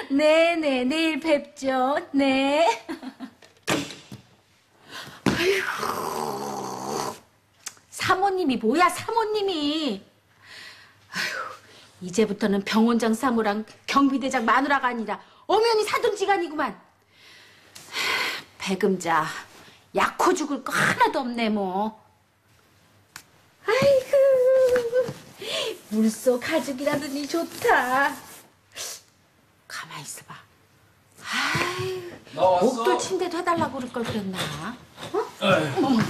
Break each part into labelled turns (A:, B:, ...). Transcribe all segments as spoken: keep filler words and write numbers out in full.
A: 네네, 내일 뵙죠. 네. 아이고, 사모님이 뭐야, 사모님이. 아이고, 이제부터는 병원장 사무랑 경비대장 마누라가 아니라 엄연히 사돈지간이구만. 배금자, 약호 죽을 거 하나도 없네 뭐. 아이고, 물속 가죽이라더니 좋다. 가만히 있어봐. 아유, 목도 침대도 해달라고 그럴 걸 그랬나? 어? 어머.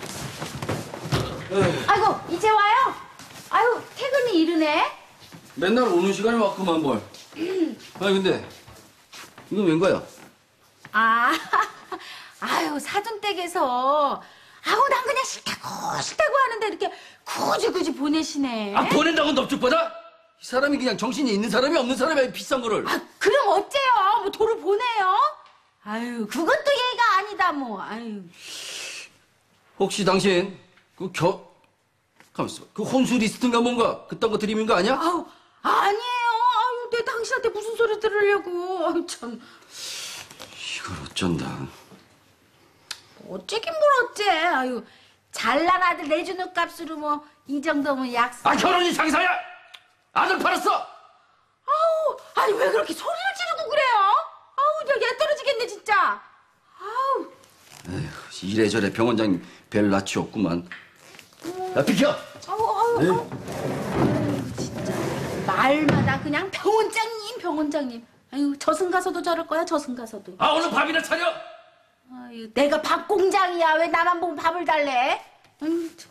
A: 아이고, 이제 와요? 아유, 퇴근이 이르네?
B: 맨날 오는 시간에 왔구만 뭘. 아니 근데 이건 웬 거야?
A: 아, 아유, 사돈댁에서 아우, 난 그냥 싫다고 싫다고 하는데 이렇게 굳이 굳이 보내시네.
B: 아, 보낸다고 넙죽받아? 이 사람이 그냥 정신이 있는 사람이 없는 사람이 비싼 거를.
A: 아, 그럼 어째요? 뭐 도를 보내요? 아유, 그것도 예의가 아니다 뭐. 아유.
B: 혹시 당신 그 겨... 가만있어. 그 혼수 리스트인가 뭔가 그딴 거 드리는 거 아니야?
A: 아우, 아니에요. 아유, 내가 당신한테 무슨 소리 들으려고. 아유, 참.
B: 이걸 어쩐다.
A: 어째긴 뭘 어째. 아유, 잘난 아들 내주는 값으로 뭐 이 정도면 약속.
B: 아, 결혼이 상사야! 아들 팔았어!
A: 아우, 아니 왜 그렇게 소리를 지르고 그래요? 아우, 저 얘 떨어지겠네 진짜. 아우.
B: 에휴, 이래저래 병원장 별 낯이 없구만. 야, 비켜!
A: 아우, 아우,
B: 네.
A: 아우. 아유, 진짜 말마다 그냥 병원장님, 병원장님. 아유, 저승 가서도 저럴 거야, 저승 가서도.
B: 아, 오늘 밥이나 차려!
A: 아유, 내가 밥 공장이야. 왜 나만 보면 밥을 달래? 아유, 참.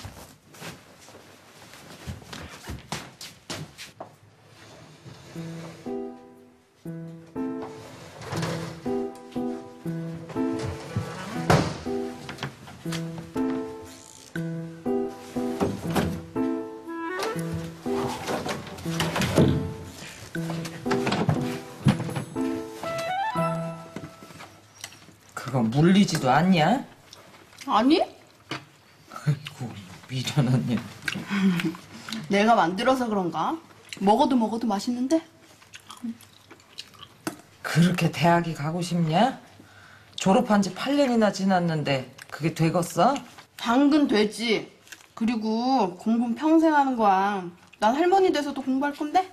C: 그거 물리지도 않냐?
D: 아니?
C: 아이고, 미련하냐.
D: 내가 만들어서 그런가? 먹어도 먹어도 맛있는데?
C: 그렇게 대학에 가고 싶냐? 졸업한 지 팔 년이나 지났는데 그게 되겠어?
D: 당근 되지. 그리고 공부는 평생 하는 거야. 난 할머니 돼서도 공부할 건데?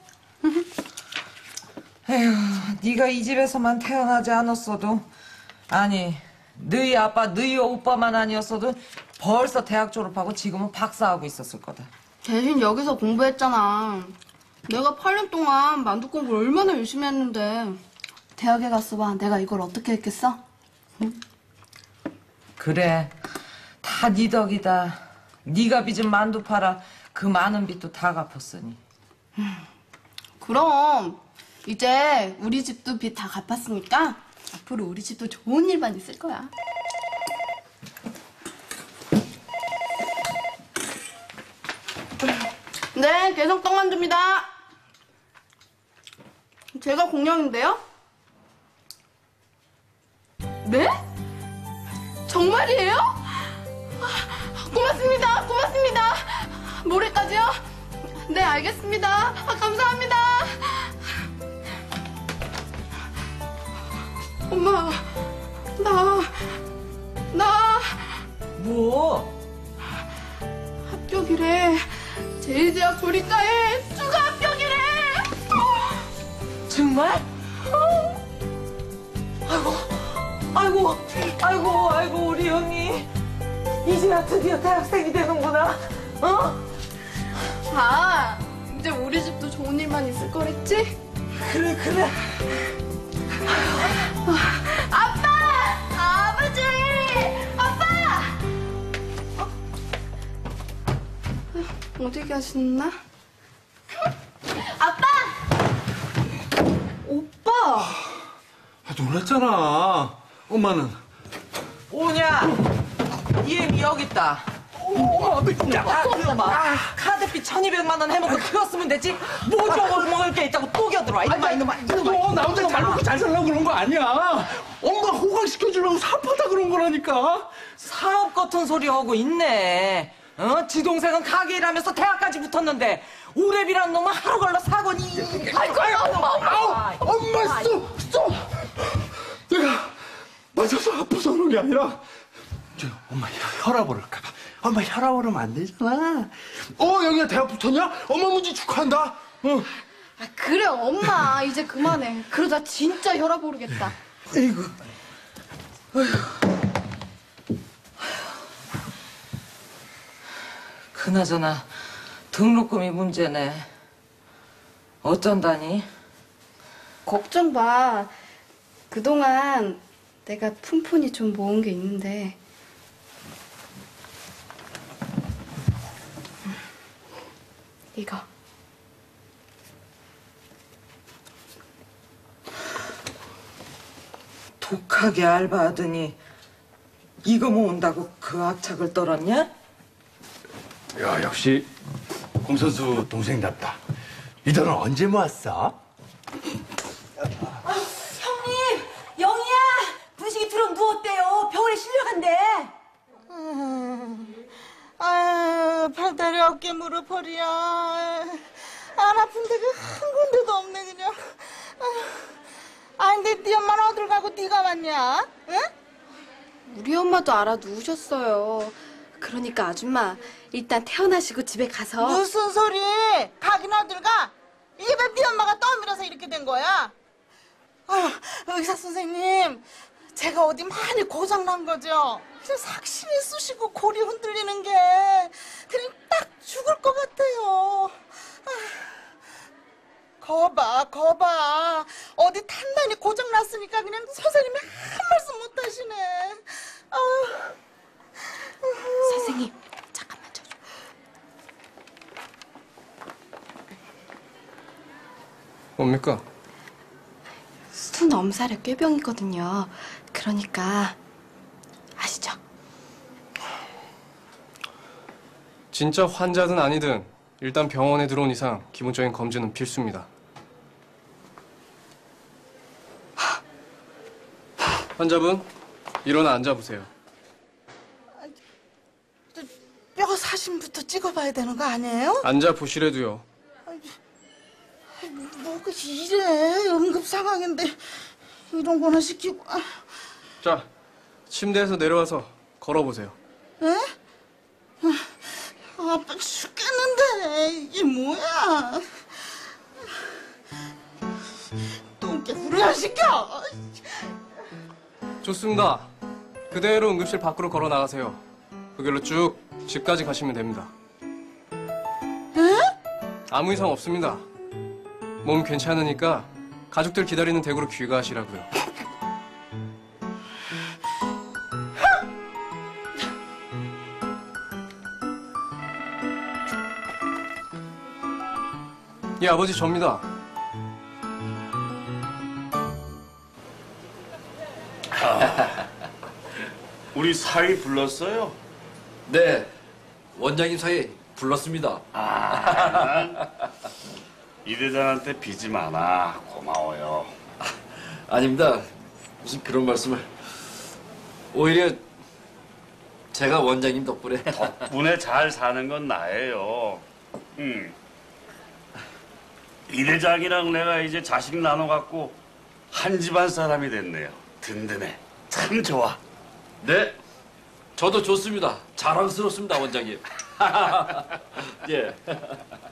C: 에휴, 네가 이 집에서만 태어나지 않았어도, 아니 너희 아빠 너희 오빠만 아니었어도 벌써 대학 졸업하고 지금은 박사하고 있었을 거다.
D: 대신 여기서 공부했잖아. 내가 팔 년 동안 만두 공부를 얼마나 열심히 했는데. 대학에 갔어 봐. 내가 이걸 어떻게 했겠어? 응?
C: 그래, 다 네 덕이다. 네가 빚은 만두 팔아 그 많은 빚도 다 갚았으니.
D: 그럼 이제 우리 집도 빚 다 갚았으니까 앞으로 우리 집도 좋은 일만 있을 거야. 네, 개성 떡만두입니다. 제가 공룡인데요? 네? 정말이에요? 아, 고맙습니다. 고맙습니다. 모레까지요? 네, 알겠습니다. 아, 감사합니다. 엄마, 나, 나
C: 뭐?
D: 합격이래. 제일대학 조리과에 추가 합격이래.
C: 정말? 아이고, 아이고, 아이고, 아이고, 우리 형이 이제야 드디어 대학생이 되는구나. 어?
D: 아, 이제 우리 집도 좋은 일만 있을 거랬지?
C: 그래, 그래.
D: 아빠! 아버지! 아빠! 어? 어디 가셨나? 아빠! 오빠!
E: 아, 놀랐잖아. 엄마는.
C: 오냐? 이엠이 여기 있다. 야, 그놈아. 카드비 천이백만 원 해먹고 키웠으면 됐지. 뭐 저걸 먹을 게 있다고 또 겨들어와. 이놈아, 이놈아, 이놈아.
E: 너 나 혼자 잘 먹고 잘 살려고 그런 거 아니야. 엄마 호강시켜주려고 사업하다 그런 거라니까.
C: 사업 같은 소리 하고 있네. 어? 지 동생은 가게 일하면서 대학까지 붙었는데 오랩이라는 놈은 하루 걸러 사고니.
E: 아이고, 아이고, 아우, 엄마 수. 아니라 저 엄마 혈압 오를까 봐. 엄마 혈압 오르면 안 되잖아. 어, 영희야 대학 붙었냐? 엄마 문제 축하한다. 어.
D: 아, 그래, 엄마. 이제 그만해. 그러다 진짜 혈압 오르겠다.
E: 에이구.
C: 그나저나 등록금이 문제네. 어쩐다니?
D: 걱정 마. 그동안 내가 푼푼히 좀 모은 게 있는데. 이거.
C: 독하게 알바하더니 이거 모은다고 그 악착을 떨었냐?
E: 야, 역시 곰선수 동생답다. 이 돈은 언제 모았어?
F: 형님, 영희야, 분식이 들어 누웠대요. 병원에 실려간대.
G: 아유, 팔다리 어깨 무릎 허리야. 안 아픈 데가 한 군데도 없네 그냥. 아, 근데 네 엄마는 어딜 가고 네가 왔냐? 응?
D: 우리 엄마도 알아 누우셨어요. 그러니까 아줌마, 일단 퇴원하시고 집에 가서.
G: 무슨 소리? 가긴 어딜 가? 이게 왜 네 엄마가 떠밀어서 이렇게 된 거야? 아유, 의사 선생님, 제가 어디 많이 고장난 거죠? 그냥 삭신이 쑤시고 골이 흔들리는 게 그냥 딱 죽을 것 같아요. 아휴, 거봐, 거봐. 어디 단단히 고장났으니까 그냥 선생님이 한 말씀 못 하시네. 아휴.
D: 선생님, 잠깐만 저 좀.
H: 뭡니까?
D: 순 엄살의 꾀병이거든요. 그러니까 아시죠?
H: 진짜 환자든 아니든 일단 병원에 들어온 이상 기본적인 검진은 필수입니다. 환자분, 일어나 앉아보세요.
G: 뼈 사진부터 찍어봐야 되는 거 아니에요?
H: 앉아보시래도요.
G: 뭐가 이래? 응급 상황인데 이런 거나 시키고. 아,
H: 자, 침대에서 내려와서 걸어보세요.
G: 에? 아, 아파 죽겠는데 이게 뭐야? 똥개불을 안 시켜.
H: 좋습니다. 그대로 응급실 밖으로 걸어 나가세요. 그 길로 쭉 집까지 가시면 됩니다.
G: 에?
H: 아무 이상 없습니다. 몸 괜찮으니까 가족들 기다리는 댁으로 귀가하시라고요. 예, 아버지 접니다.
I: 우리 사위 불렀어요?
B: 네, 원장님 사이 불렀습니다.
I: 이 대장한테 빚이 많아. 고마워요.
B: 아닙니다. 무슨 그런 말씀을. 오히려 제가 원장님 덕분에.
I: 덕분에 잘 사는 건 나예요. 음. 이 대장이랑 내가 이제 자식 나눠갖고 한 집안 사람이 됐네요. 든든해. 참 좋아.
B: 네, 저도 좋습니다. 자랑스럽습니다, 원장님. 예.